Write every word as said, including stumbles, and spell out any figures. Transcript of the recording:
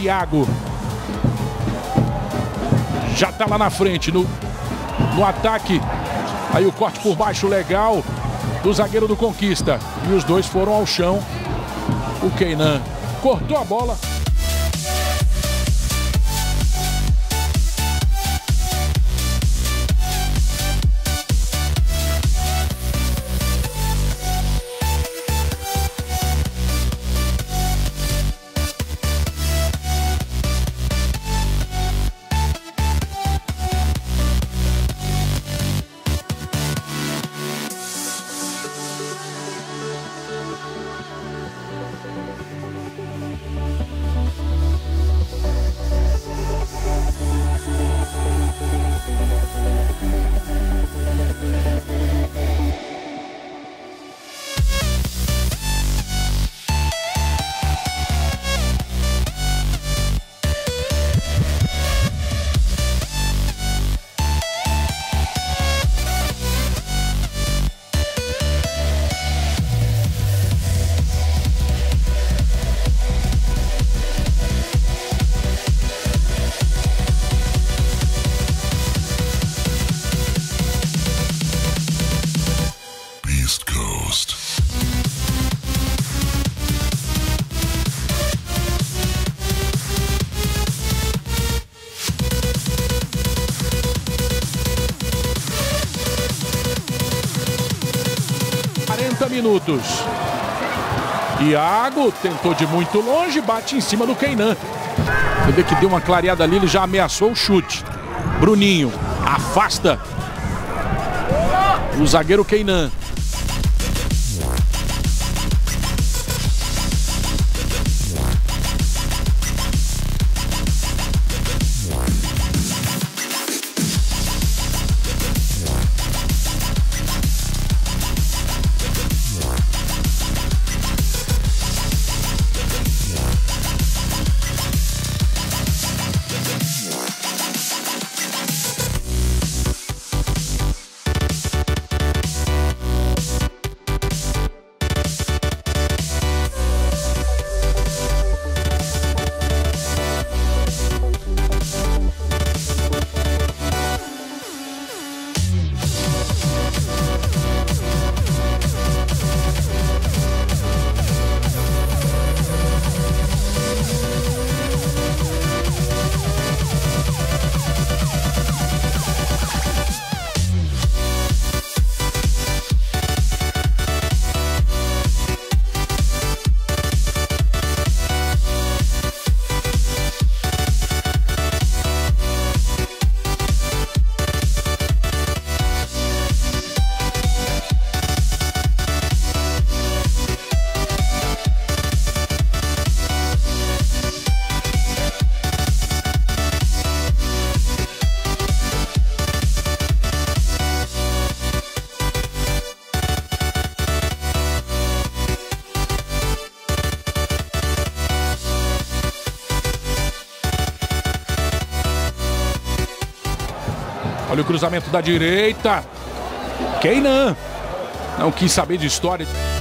Iago. Já tá lá na frente, no, no ataque. Aí o corte por baixo legal do zagueiro do Conquista. E os dois foram ao chão. O Keynan cortou a bola. East Coast. quarenta minutos. Iago tentou de muito longe, bate em cima do Keynan. Você vê que deu uma clareada ali, ele já ameaçou o chute. Bruninho afasta o zagueiro Keynan. Olha o cruzamento da direita. Keynan não quis saber de história.